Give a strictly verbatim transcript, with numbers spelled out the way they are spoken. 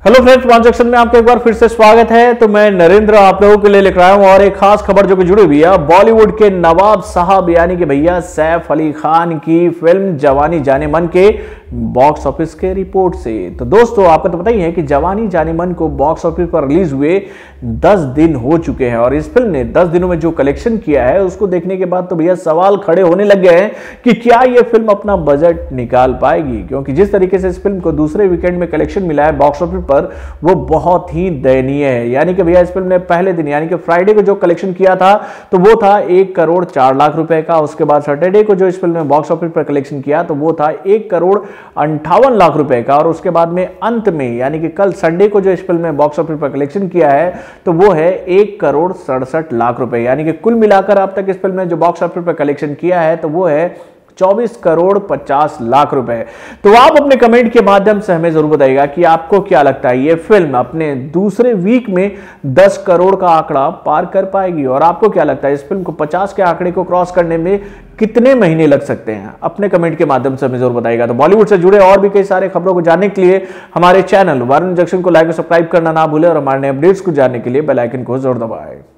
Hello friends, transaction में आपका एक बार फिर से स्वागत है। तो मैं नरेंद्र आप लोगों के लिए लेकर आया हूं और एक खास खबर जो कि जुड़ी हुई है बॉलीवुड के नवाब साहब यानी कि भैया सैफ अली खान की फिल्म जवानी जाने मन के बॉक्स ऑफिस के रिपोर्ट से। तो दोस्तों आपको तो पता ही है कि जवानी जाने मन को बॉक्स ऑफिस पर रिलीज हुए दस दिन हो चुके हैं और इस फिल्म ने दस दिनों में जो कलेक्शन किया है उसको देखने के बाद तो भैया सवाल खड़े होने लग गए हैं कि क्या यह फिल्म अपना बजट निकाल पाएगी, क्योंकि जिस तरीके से इस फिल्म को दूसरे वीकेंड में कलेक्शन मिला है बॉक्स ऑफिस पर वो बहुत ही दयनीय है। यानी कि भैया इस फिल्म ने पहले दिन यानी कि फ्राइडे को जो कलेक्शन किया था तो वो था एक करोड़ चार लाख रुपए का। उसके बाद सैटरडे को जो इस फिल्म ने बॉक्स ऑफिस पर कलेक्शन किया तो वो था एक करोड़ अंठावन लाख रुपए का। और उसके बाद में अंत में यानी कि कल संडे को जो इस फिल्म ने बॉक्स ऑफिस पर कलेक्शन किया है तो वो है एक करोड़ सड़सठ लाख रुपए। यानी कि कुल मिलाकर अब तक इस फिल्म ने जो बॉक्स ऑफिस पर कलेक्शन किया है तो वो है चौबीस करोड़ पचास लाख रुपए। तो आप अपने कमेंट के माध्यम से हमें जरूर बताइएगा कि आपको क्या लगता है ये फिल्म अपने दूसरे वीक में दस करोड़ का आंकड़ा पार कर पाएगी, और आपको क्या लगता है इस फिल्म को पचास के आंकड़े को क्रॉस करने में कितने महीने लग सकते हैं। अपने कमेंट के माध्यम से हमें जरूर बताइएगा। तो बॉलीवुड से जुड़े और भी कई सारे खबरों को जानने के लिए हमारे चैनल वारुण जंक्शन को लाइक और सब्सक्राइब करना ना भूलें और हमारे अपडेट्स को जानने के लिए बेल आइकन को जरूर दबाएं।